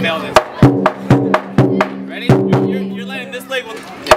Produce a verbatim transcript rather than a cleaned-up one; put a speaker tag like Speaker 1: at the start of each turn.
Speaker 1: fail this. Ready? You're, you're, you're letting this leg.